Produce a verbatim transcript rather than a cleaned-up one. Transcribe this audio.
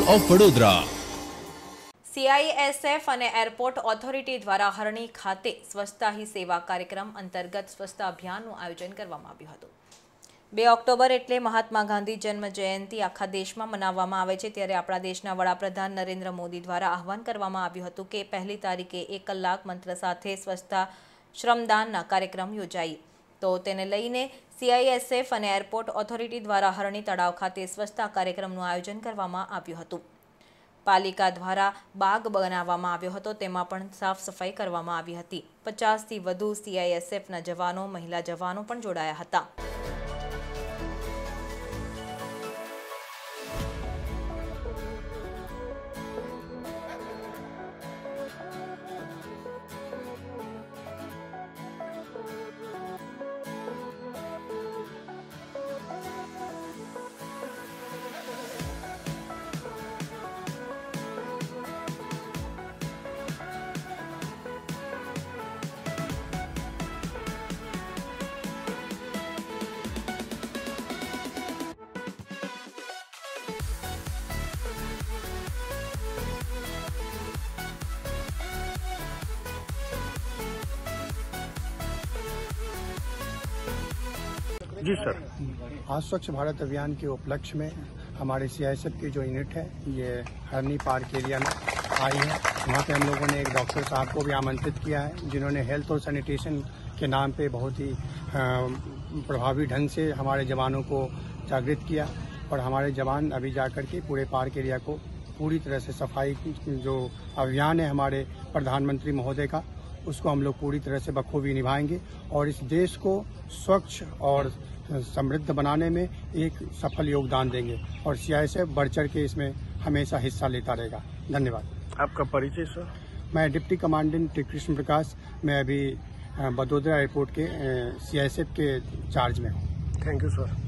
Of Vadodara. CISF અને airport authority દ્વારા હરણી ખાતે સ્વચ્છતા હી સેવા કાર્યક્રમ અંતર્ગત સ્વચ્છતા અભિયાનનું આયોજન કરવામાં આવ્યું હતું. બે ઓક્ટોબર એટલે મહાત્મા ગાંધી જન્મ જયંતિ આખા દેશમાં મનાવવામાં આવે છે, ત્યારે આપણા દેશના વડાપ્રધાન નરેન્દ્ર મોદી દ્વારા આહવાન કરવામાં આવ્યું હતું કે પહેલી તારીખે એક કલાક મંત્ર સાથે સ્વચ્છતા શ્રમદાનના કાર્યક્રમ યોજાઈ. તો તેને લઈને સીઆઈએસએફ અને એરપોર્ટ ઓથોરિટી દ્વારા હરણી તળાવ ખાતે સ્વચ્છતા કાર્યક્રમનું આયોજન કરવામાં આવ્યું હતું. પાલિકા દ્વારા બાગ બનાવવામાં આવ્યો હતો, તેમાં પણ સાફ સફાઈ કરવામાં આવી હતી. પચાસથી વધુ સીઆઈએસએફના જવાનો, મહિલા જવાનો પણ જોડાયા હતા. जी सर, आज स्वच्छ भारत अभियान के उपलक्ष्य में हमारे सीआईएसएफ की जो यूनिट है ये हरनी पार्क एरिया में आई है. वहाँ पे हम लोगों ने एक डॉक्टर साहब को भी आमंत्रित किया है, जिन्होंने हेल्थ और सैनिटेशन के नाम पे बहुत ही प्रभावी ढंग से हमारे जवानों को जागृत किया. और हमारे जवान अभी जाकर के पूरे पार्क एरिया को पूरी तरह से सफाई जो अभियान है हमारे प्रधानमंत्री महोदय का, उसको हम लोग पूरी तरह से बखूबी निभाएंगे और इस देश को स्वच्छ और समृद्ध बनाने में एक सफल योगदान देंगे. और सीआईएसएफ बढ़ चढ़ के इसमें हमेशा हिस्सा लेता रहेगा. धन्यवाद. आपका परिचय सर? मैं डिप्टी कमांडेंट कृष्ण प्रकाश, मैं अभी वडोदरा एयरपोर्ट के सीआईएसएफ के चार्ज में हूँ. Thank you sir.